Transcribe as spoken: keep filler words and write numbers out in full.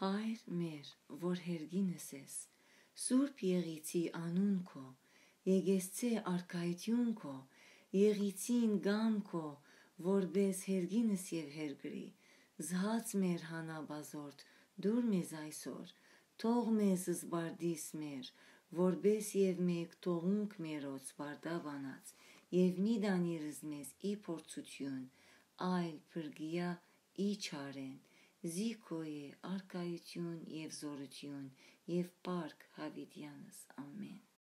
Հայր մեր, որ հերգինս ես, Սուրբ Եղիցի անուն քո, եկեղեցի արքայություն քո, Եղիցին գամ քո, որբես հերգինս եւ հերգրի, զհաց մեր հանաբազորդ, դուր մեզ այսօր, թող մեզ զբարդիս մեր, որբես եւ մեկ թողունք մերոց բարդավանած, եւ մի դանիրս մեզ ի փորձություն, այլ փրկիա ի չարեն, զիքո է արքայություն եւ զորություն եւ պարք հավիտյանս ամեն։